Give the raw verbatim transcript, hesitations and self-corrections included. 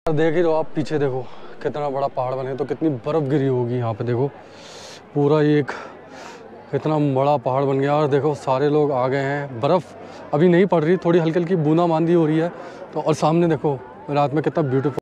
देख ही रहो आप, पीछे देखो कितना बड़ा पहाड़ बने, तो कितनी बर्फ़ गिरी होगी यहाँ पे। देखो पूरा एक कितना बड़ा पहाड़ बन गया। और देखो सारे लोग आ गए हैं। बर्फ़ अभी नहीं पड़ रही, थोड़ी हल्की हल्की बूंदाबांदी हो रही है। तो और सामने देखो रात में कितना ब्यूटीफुल